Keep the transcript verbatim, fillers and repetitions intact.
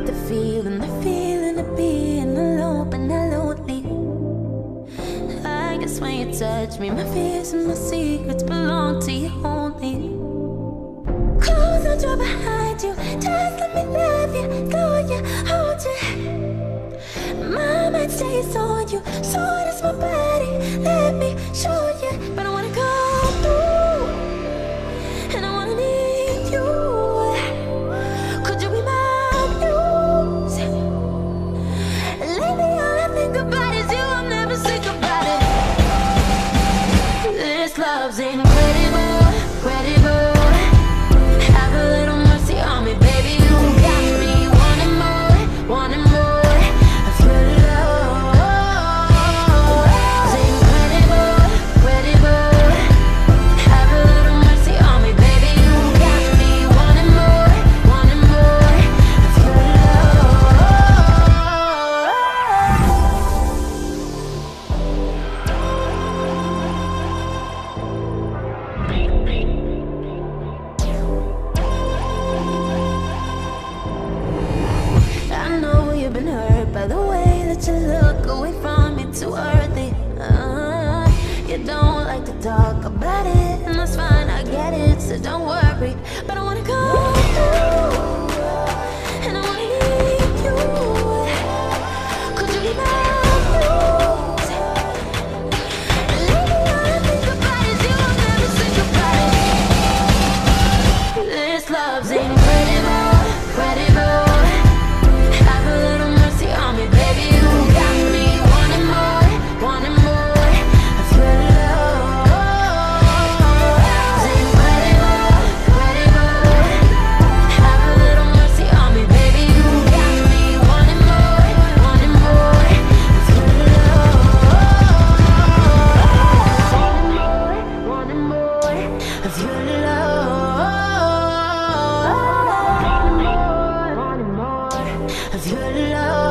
about the feeling, the feeling of being alone but not lonely. I guess when you touch me, my fears and my secrets belong to you only. Close the door behind you, just let me love you, slow you, hold you. My mind stays on you, so does my body. Let me show you, but I wanna come through, and I wanna need you. Could you be my muse? Lately all I think about is you, I'm never sick about it. This love's incredible, incredible. Have a little mercy on me, baby. You got me wanting more, wanting more of your love. It's incredible, incredible. Have a little mercy on me, baby. You got me wanting more, wanting more of your I know you've been hurt by the way that you look away from me, too early. uh, You don't like to talk about it, and that's fine, I get it, so don't worry. But I wanna come through, and I wanna need you. Could you be my muse? Lately all I think about is you, I'm never sick about it. This love's incredible, incredible. Have a little mercy on me, baby. You got me wanting more, wanting more of your love. It's incredible, incredible. Have a little mercy on me, baby. You got me wanting more, wanting more of your love. Wanting more of your love. Wanting more of your love.